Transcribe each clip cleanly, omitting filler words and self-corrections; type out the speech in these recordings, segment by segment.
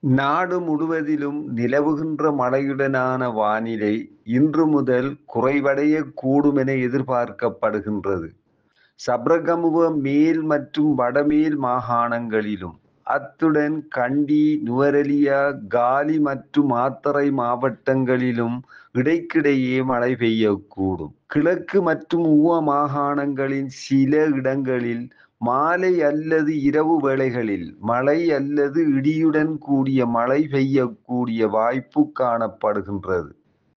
நாடு முழுவதிலும் நிலவுகின்ற மழையுடனான வானிலை இன்று முதல் குறைவடையக்கூடும் என எதிர்பார்க்கப்படுகின்றது. சப்ரகமுவ மேல் மற்றும் வடமேல் மாகாணங்களிலும், அத்துடன் கண்டி, நுவரெலியா, காலி மற்றும் மாத்தறை மாவட்டங்களிலும் இடைக்கிடையே மழை பெய்யக்கூடும். கிழக்கு மற்றும் ஊவ மாகாணங்களின் சில இடங்களில் மாலை அல்லது இரவு வேளைகளில் மழை அல்லது இடியுடன் கூடிய மழை பெய்யக்கூடிய வாய்ப்பு காணப்படுகின்றது.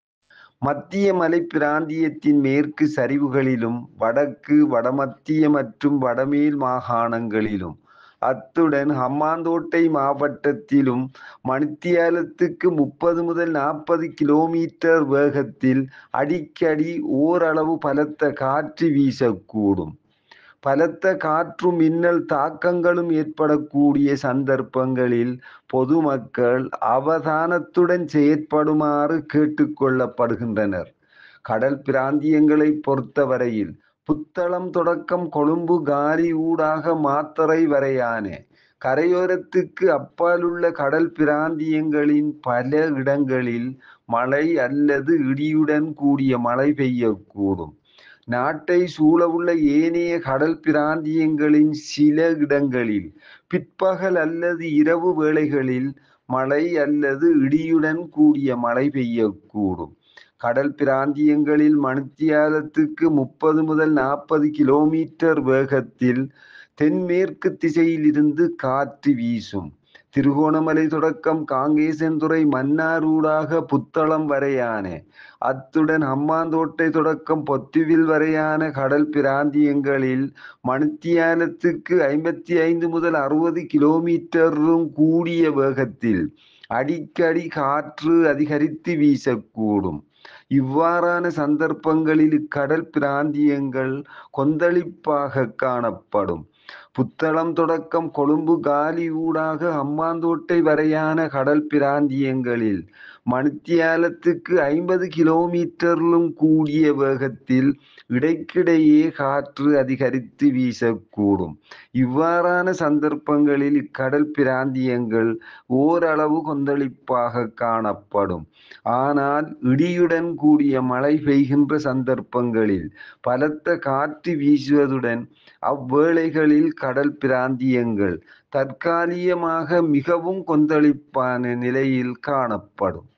மத்திய மலைப் பிராந்தியத்தின் மேற்கு சரிவுகளிலும், வடக்கு, வடமத்திய மற்றும் வடமேல் மாகாணங்களிலும், அத்துடன் ஹம்பாந்தோட்டை மாவட்டத்திலும் மணித்தியாலத்துக்கு 30 முதல் 40 கிலோமீட்டர் வேகத்தில் அடிக்கடி ஓரளவு பலத்த காற்று வீசக்கூடும். பலத்த காற்றும் மின்னல் தாக்கங்களும் ஏற்படக்கூடிய சந்தர்ப்பங்களில் பொதுமக்கள் அவதானத்துடன் செயற்படுமாறு கேட்டுக்கொள்ளப்படுகின்றனர். கடல் பிராந்தியங்களை பொறுத்தவரையில் புத்தளம் தொடக்கம் கொழும்பு காலி ஊடாக மாத்தறை வரையான கரையோரத்துக்கு அப்பாலுள்ள கடல் பிராந்தியங்களின் பல இடங்களில் மழை அல்லது இடியுடன் கூடிய மழை பெய்யக்கூடும். நாட்டை சூழவுள்ள ஏனைய கடல் பிராந்தியங்களின் சில இடங்களில் பிற்பகல் அல்லது இரவு வேளைகளில் மழை அல்லது இடியுடன் கூடிய மழை பெய்யக்கூடும். கடல் பிராந்தியங்களில் மணித்தியாலத்துக்கு 30 முதல் 40 கிலோமீட்டர் வேகத்தில் தென்மேற்கு திசையிலிருந்து காற்று வீசும். திருகோணமலை தொடக்கம் காங்கேசன்துறை மன்னார் ஊடாக புத்தளம் வரையான, அத்துடன் ஹம்பாந்தோட்டை தொடக்கம் பொத்துவில் வரையான கடல் பிராந்தியங்களில் மணித்தியாலத்துக்கு 55 முதல் 60 கிலோமீட்டரும் கூடிய வேகத்தில் அடிக்கடி காற்று அதிகரித்து வீசக்கூடும். இவ்வாறான சந்தர்ப்பங்களில் இக்கடல் பிராந்தியங்கள் கொந்தளிப்பாக காணப்படும். புத்தளம் தொடக்கம் கொழும்பு காலி ஊடாக ஹம்பாந்தோட்டை வரையான கடல் பிராந்தியங்களில் மணித்தியாலத்துக்கு 50 கிலோமீட்டரிலும் கூடிய வேகத்தில் இடைக்கிடையே காற்று அதிகரித்து வீசக்கூடும். இவ்வாறான சந்தர்ப்பங்களில் இக்கடல் பிராந்தியங்கள் ஓரளவு கொந்தளிப்பாக காணப்படும். ஆனால் இடியுடன் கூடிய மழை பெய்கின்ற சந்தர்ப்பங்களில் பலத்த காற்று வீசுவதுடன் அவ்வேளைகளில் கடல் பிராந்தியங்கள் தற்காலிகமாக மிகவும் கொந்தளிப்பான நிலையில் காணப்படும்.